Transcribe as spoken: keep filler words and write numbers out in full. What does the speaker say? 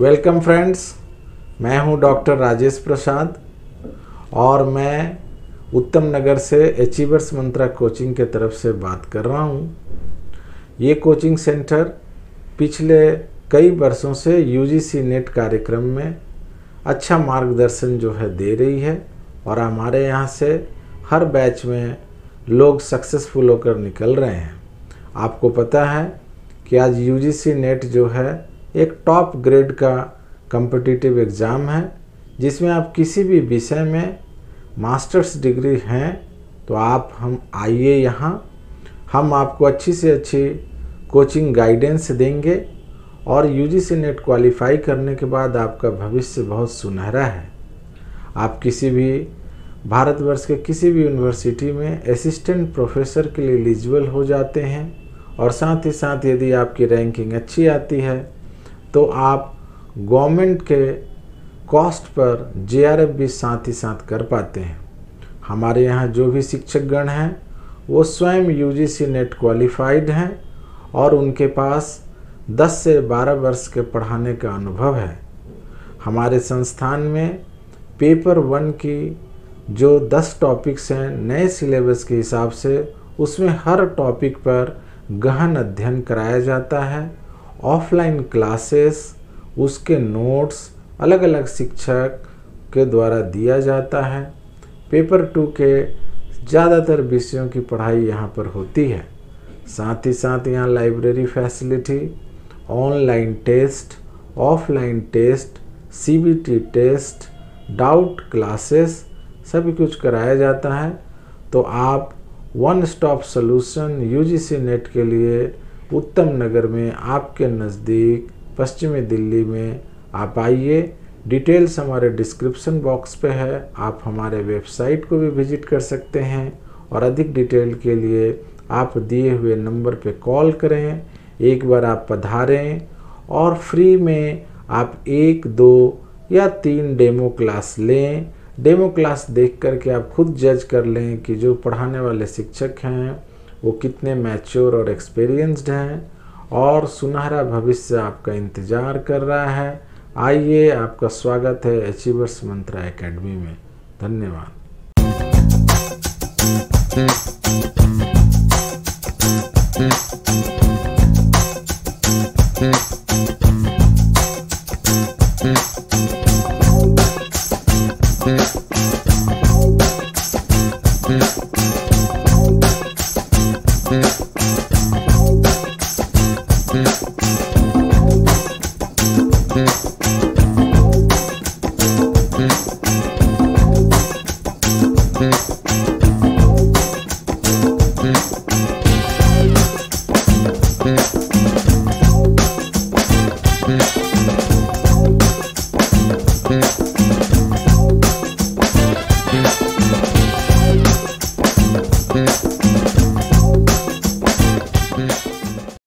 Welcome friends, मैं हूं doctor Rajesh प्रसाद और मैं उत्तम नगर से अचीवर्स मंत्रा कोचिंग के तरफ से बात कर रहा हूं। ये कोचिंग सेंटर पिछले कई वर्षों से यूजीसी नेट कार्यक्रम में अच्छा मार्गदर्शन जो है दे रही है और हमारे यहाँ से हर बैच में लोग सक्सेसफुल होकर निकल रहे हैं। आपको पता है कि आज यूजीसी नेट जो है एक टॉप ग्रेड का कॉम्पिटिटिव एग्ज़ाम है, जिसमें आप किसी भी विषय में मास्टर्स डिग्री हैं तो आप हम आइए यहाँ, हम आपको अच्छी से अच्छी कोचिंग गाइडेंस देंगे और यूजीसी नेट क्वालिफाई करने के बाद आपका भविष्य बहुत सुनहरा है। आप किसी भी भारतवर्ष के किसी भी यूनिवर्सिटी में असिस्टेंट प्रोफेसर के लिए एलिजिबल हो जाते हैं और साथ ही साथ यदि आपकी रैंकिंग अच्छी आती है तो आप गवर्नमेंट के कॉस्ट पर जेआरएफ भी साथ ही साथ कर पाते हैं। हमारे यहाँ जो भी शिक्षकगण हैं वो स्वयं यूजीसी नेट क्वालिफाइड हैं और उनके पास दस से बारह वर्ष के पढ़ाने का अनुभव है। हमारे संस्थान में पेपर वन की जो दस टॉपिक्स हैं नए सिलेबस के हिसाब से, उसमें हर टॉपिक पर गहन अध्ययन कराया जाता है। ऑफलाइन क्लासेस, उसके नोट्स अलग अलग शिक्षक के द्वारा दिया जाता है। पेपर टू के ज़्यादातर विषयों की पढ़ाई यहाँ पर होती है। साथ ही साथ यहाँ library facility, online test, offline test, CBT test, doubt classes सभी कुछ कराया जाता है। तो आप one stop solution UGC NET के लिए उत्तम नगर में आपके नज़दीक पश्चिमी दिल्ली में आप आइए। डिटेल्स हमारे डिस्क्रिप्शन बॉक्स पे है, आप हमारे वेबसाइट को भी विजिट कर सकते हैं और अधिक डिटेल के लिए आप दिए हुए नंबर पे कॉल करें। एक बार आप पधारें और फ्री में आप एक, दो या तीन डेमो क्लास लें। डेमो क्लास देख कर के आप खुद जज कर लें कि जो पढ़ाने वाले शिक्षक हैं वो कितने मैच्योर और एक्सपीरियंस्ड हैं और सुनहरा भविष्य आपका इंतज़ार कर रहा है। आइए, आपका स्वागत है अचीवर्स मंत्रा एकेडमी में। धन्यवाद। Thank you.